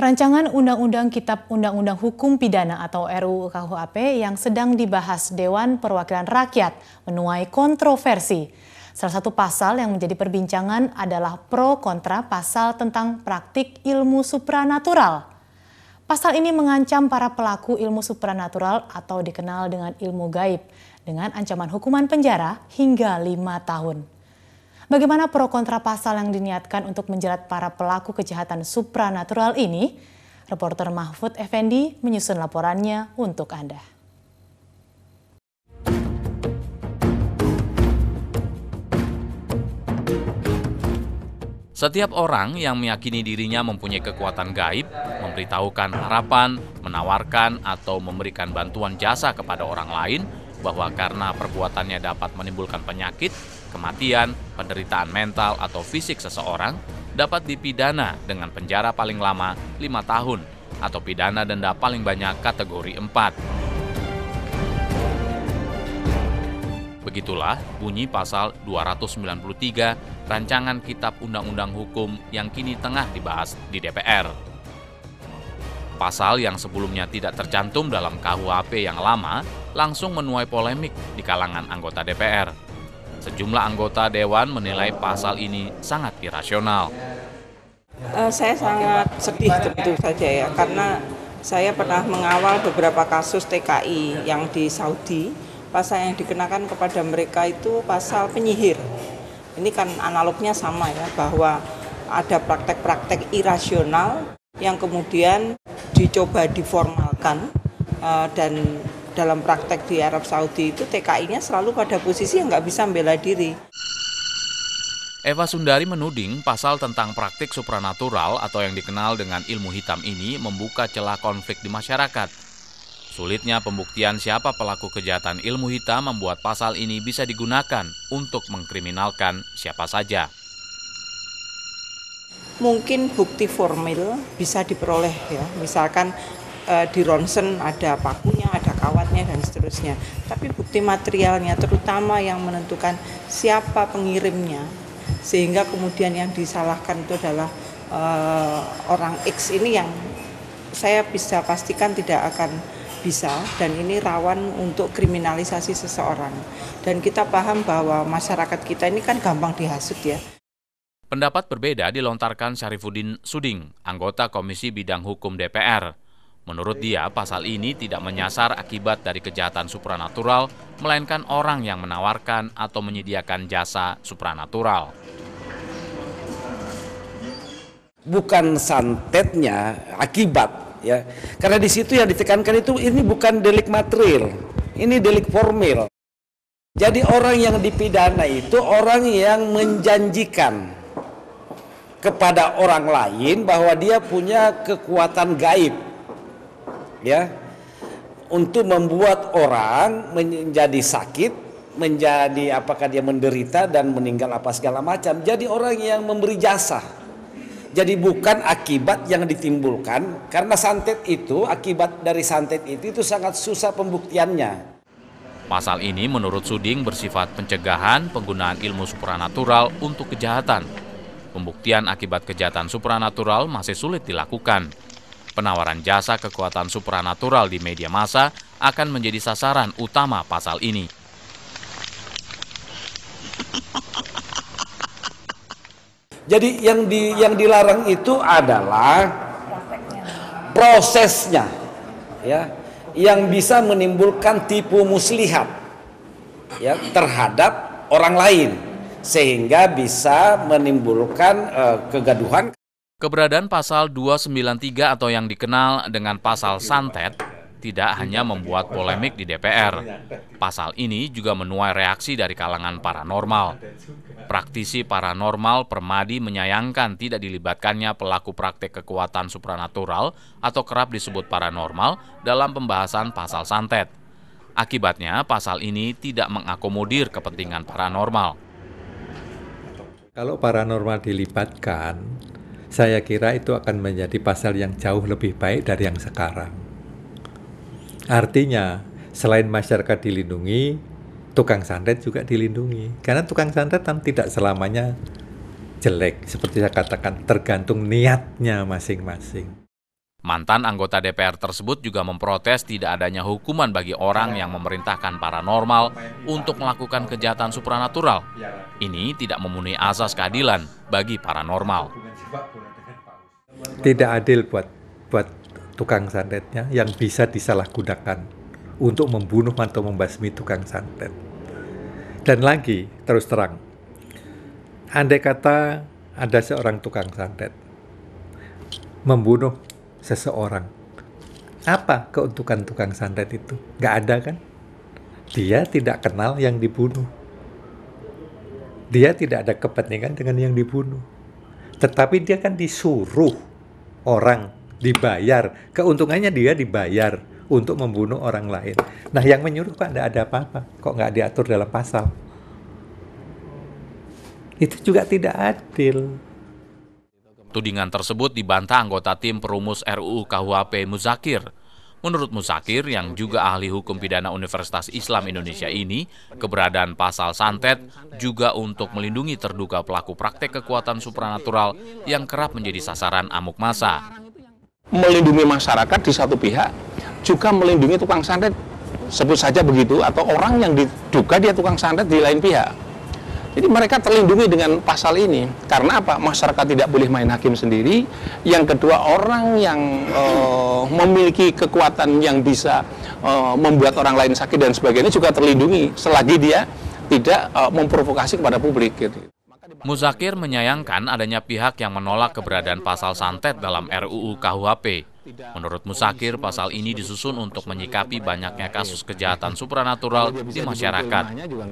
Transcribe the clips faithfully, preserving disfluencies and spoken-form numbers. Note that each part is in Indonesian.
Rancangan Undang-Undang Kitab Undang-Undang Hukum Pidana atau R U U K H P yang sedang dibahas Dewan Perwakilan Rakyat menuai kontroversi. Salah satu pasal yang menjadi perbincangan adalah pro kontra pasal tentang praktik ilmu supranatural. Pasal ini mengancam para pelaku ilmu supranatural atau dikenal dengan ilmu gaib dengan ancaman hukuman penjara hingga lima tahun. Bagaimana pro kontra pasal yang diniatkan untuk menjerat para pelaku kejahatan supranatural ini? Reporter Mahfud Effendi menyusun laporannya untuk Anda. Setiap orang yang meyakini dirinya mempunyai kekuatan gaib, memberitahukan harapan, menawarkan atau memberikan bantuan jasa kepada orang lain bahwa karena perbuatannya dapat menimbulkan penyakit, kematian, penderitaan mental atau fisik seseorang, dapat dipidana dengan penjara paling lama lima tahun atau pidana denda paling banyak kategori empat. Begitulah bunyi pasal dua ratus sembilan puluh tiga Rancangan Kitab Undang-Undang Hukum yang kini tengah dibahas di D P R. Pasal yang sebelumnya tidak tercantum dalam K U H P yang lama langsung menuai polemik di kalangan anggota D P R. Sejumlah anggota Dewan menilai pasal ini sangat irasional. Uh, saya sangat sedih tentu saja ya, karena saya pernah mengawal beberapa kasus T K I yang di Saudi. Pasal yang dikenakan kepada mereka itu pasal penyihir. Ini kan analognya sama ya, bahwa ada praktek-praktek irasional yang kemudian dicoba diformalkan, uh, dan dalam praktek di Arab Saudi itu T K I-nya selalu pada posisi yang nggak bisa membela diri. Eva Sundari menuding pasal tentang praktik supranatural atau yang dikenal dengan ilmu hitam ini membuka celah konflik di masyarakat. Sulitnya pembuktian siapa pelaku kejahatan ilmu hitam membuat pasal ini bisa digunakan untuk mengkriminalkan siapa saja. Mungkin bukti formil bisa diperoleh ya, misalkan eh, di ronsen ada pakunya, ada kawatnya dan seterusnya. Tapi bukti materialnya terutama yang menentukan siapa pengirimnya, sehingga kemudian yang disalahkan itu adalah eh, orang X ini yang saya bisa pastikan tidak akan bisa, dan ini rawan untuk kriminalisasi seseorang. Dan kita paham bahwa masyarakat kita ini kan gampang dihasut ya. Pendapat berbeda dilontarkan Syarifuddin Suding, anggota Komisi Bidang Hukum D P R. Menurut dia, pasal ini tidak menyasar akibat dari kejahatan supranatural, melainkan orang yang menawarkan atau menyediakan jasa supranatural. Bukan santetnya, akibat. Ya, karena di situ yang ditekankan itu ini bukan delik material, ini delik formil. Jadi orang yang dipidana itu orang yang menjanjikan kepada orang lain bahwa dia punya kekuatan gaib, ya, untuk membuat orang menjadi sakit, menjadi apakah dia menderita dan meninggal apa segala macam. Jadi orang yang memberi jasa. Jadi bukan akibat yang ditimbulkan, karena santet itu, akibat dari santet itu, itu sangat susah pembuktiannya. Pasal ini menurut Suding bersifat pencegahan penggunaan ilmu supranatural untuk kejahatan. Pembuktian akibat kejahatan supranatural masih sulit dilakukan. Penawaran jasa kekuatan supranatural di media massa akan menjadi sasaran utama pasal ini. Jadi yang di yang dilarang itu adalah prosesnya, ya, yang bisa menimbulkan tipu muslihat, ya, terhadap orang lain, sehingga bisa menimbulkan uh, kegaduhan. Keberadaan pasal dua ratus sembilan puluh tiga atau yang dikenal dengan pasal santet tidak hanya membuat polemik di D P R. Pasal ini juga menuai reaksi dari kalangan paranormal. Praktisi paranormal Permadi menyayangkan tidak dilibatkannya pelaku praktek kekuatan supranatural atau kerap disebut paranormal dalam pembahasan pasal santet. Akibatnya, pasal ini tidak mengakomodir kepentingan paranormal. Kalau paranormal dilibatkan, saya kira itu akan menjadi pasal yang jauh lebih baik dari yang sekarang. Artinya, selain masyarakat dilindungi, tukang santet juga dilindungi. Karena tukang santet kan tidak selamanya jelek. Seperti saya katakan, tergantung niatnya masing-masing. Mantan anggota D P R tersebut juga memprotes tidak adanya hukuman bagi orang yang memerintahkan paranormal untuk melakukan kejahatan supranatural. Ini tidak memenuhi asas keadilan bagi paranormal. Tidak adil buat buat tukang santetnya yang bisa disalahgunakan untuk membunuh atau membasmi tukang santet. Dan lagi, terus terang, andai kata ada seorang tukang santet membunuh seseorang, apa keuntungan tukang santet itu? Nggak ada kan? Dia tidak kenal yang dibunuh. Dia tidak ada kepentingan dengan yang dibunuh. Tetapi dia kan disuruh orang, dibayar. Keuntungannya dia dibayar untuk membunuh orang lain. Nah, yang menyuruh kok nggak ada apa-apa. Kok nggak diatur dalam pasal? Itu juga tidak adil. Tudingan tersebut dibantah anggota tim perumus R U U K U H P Muzakir. Menurut Muzakir, yang juga ahli hukum pidana Universitas Islam Indonesia ini, keberadaan pasal santet juga untuk melindungi terduga pelaku praktek kekuatan supranatural yang kerap menjadi sasaran amuk massa. Melindungi masyarakat di satu pihak, juga melindungi tukang santet, sebut saja begitu, atau orang yang diduga dia tukang santet di lain pihak. Jadi mereka terlindungi dengan pasal ini. Karena apa? Masyarakat tidak boleh main hakim sendiri. Yang kedua, orang yang uh, memiliki kekuatan yang bisa uh, membuat orang lain sakit dan sebagainya juga terlindungi selagi dia tidak uh, memprovokasi kepada publik. Gitu. Muzakir menyayangkan adanya pihak yang menolak keberadaan pasal santet dalam R U U K U H P. Menurut Muzakir, pasal ini disusun untuk menyikapi banyaknya kasus kejahatan supranatural di masyarakat.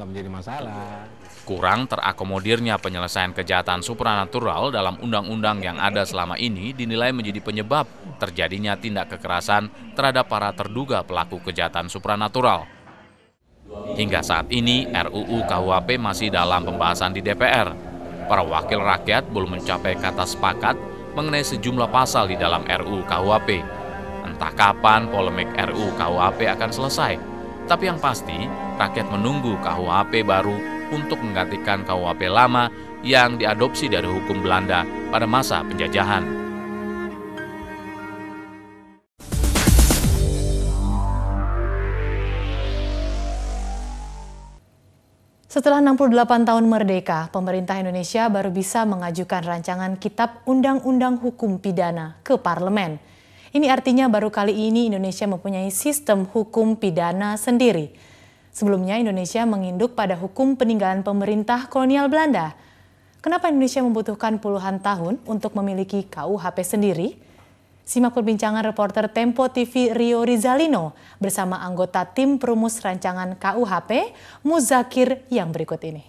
Kurang terakomodirnya penyelesaian kejahatan supranatural dalam undang-undang yang ada selama ini dinilai menjadi penyebab terjadinya tindak kekerasan terhadap para terduga pelaku kejahatan supranatural. Hingga saat ini, R U U K U H P masih dalam pembahasan di D P R. Para wakil rakyat belum mencapai kata sepakat mengenai sejumlah pasal di dalam R U U K U H P. Entah kapan polemik R U U K U H P akan selesai. Tapi yang pasti, rakyat menunggu K U H P baru untuk menggantikan K U H P lama yang diadopsi dari hukum Belanda pada masa penjajahan. Setelah enam puluh delapan tahun merdeka, pemerintah Indonesia baru bisa mengajukan rancangan Kitab Undang-Undang Hukum Pidana ke parlemen. Ini artinya baru kali ini Indonesia mempunyai sistem hukum pidana sendiri. Sebelumnya Indonesia menginduk pada hukum peninggalan pemerintah kolonial Belanda. Kenapa Indonesia membutuhkan puluhan tahun untuk memiliki K U H P sendiri? Simak perbincangan reporter Tempo T V Rio Rizalino bersama anggota tim perumus rancangan K U H P, Muzakir, yang berikut ini.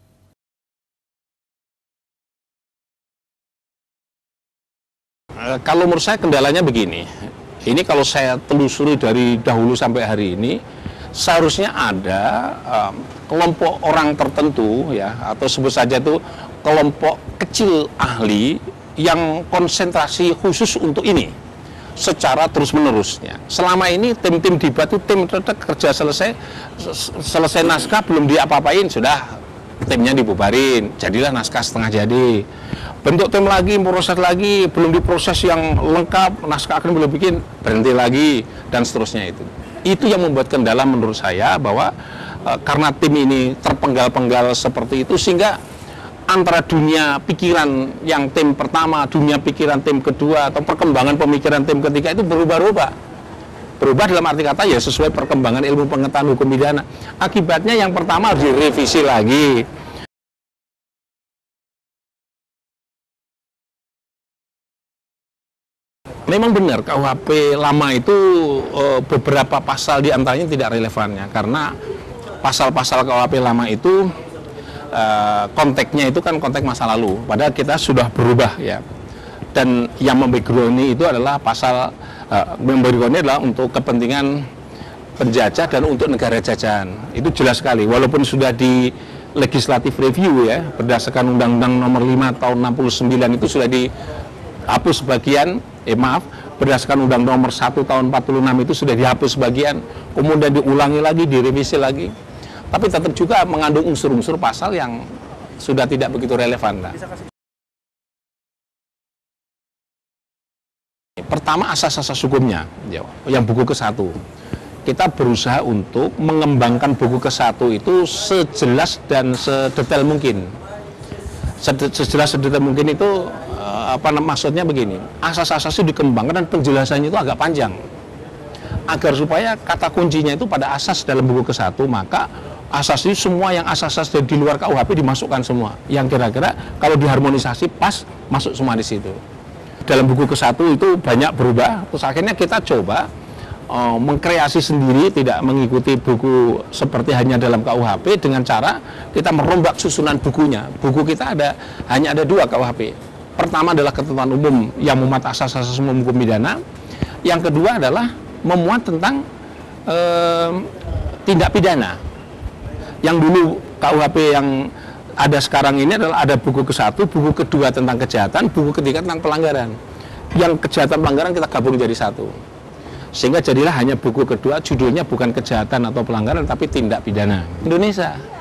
Kalau menurut saya kendalanya begini, ini kalau saya telusuri dari dahulu sampai hari ini, seharusnya ada um, kelompok orang tertentu ya, atau sebut saja itu kelompok kecil ahli yang konsentrasi khusus untuk ini secara terus-menerusnya. Selama ini tim-tim debat itu tim tetap kerja selesai selesai naskah belum diapa-apain, sudah timnya dibubarin, jadilah naskah setengah jadi. Bentuk tim lagi, proses lagi, belum diproses yang lengkap, naskah akan belum bikin, berhenti lagi, dan seterusnya itu. Itu yang membuat kendala menurut saya, bahwa e, karena tim ini terpenggal-penggal seperti itu, sehingga antara dunia pikiran yang tim pertama, dunia pikiran tim kedua, atau perkembangan pemikiran tim ketiga itu berubah-ubah. Berubah dalam arti kata ya sesuai perkembangan ilmu pengetahuan hukum pidana. Akibatnya yang pertama harus direvisi lagi. Memang benar K U H P lama itu e, beberapa pasal diantaranya tidak relevannya, karena pasal-pasal K U H P lama itu e, konteksnya itu kan konteks masa lalu, padahal kita sudah berubah ya. Dan yang membackground itu adalah pasal e, membackground adalah untuk kepentingan penjajah dan untuk negara jajahan. Itu jelas sekali, walaupun sudah di legislative review ya, berdasarkan Undang-Undang Nomor lima tahun enam puluh sembilan itu sudah dihapus sebagian. Eh maaf, berdasarkan Undang Nomor satu tahun empat puluh enam itu sudah dihapus sebagian, kemudian diulangi lagi, direvisi lagi. Tapi tetap juga mengandung unsur-unsur pasal yang sudah tidak begitu relevan. Nah. Pertama, asas-asas hukumnya, yang buku ke satu. Kita berusaha untuk mengembangkan buku ke satu itu sejelas dan sedetail mungkin. Sejelas sedetail mungkin itu apa maksudnya begini, asas-asas itu dikembangkan dan penjelasannya itu agak panjang. Agar supaya kata kuncinya itu pada asas dalam buku ke satu, maka asas itu semua yang asas-asas di luar K U H P dimasukkan semua. Yang kira-kira kalau diharmonisasi pas masuk semua di situ. Dalam buku ke satu itu banyak berubah, terus akhirnya kita coba uh, mengkreasi sendiri, tidak mengikuti buku seperti hanya dalam K U H P, dengan cara kita merombak susunan bukunya. Buku kita ada hanya ada dua K U H P. Pertama adalah ketentuan umum yang memuat asas-asas umum hukum pidana. Yang kedua adalah memuat tentang uh, tindak pidana. Yang dulu K U H P yang ada sekarang ini adalah ada buku ke satu, buku kedua tentang kejahatan, buku ketiga tentang pelanggaran. Yang kejahatan pelanggaran kita gabung jadi satu. Sehingga jadilah hanya buku kedua, judulnya bukan kejahatan atau pelanggaran, tapi tindak pidana. Indonesia.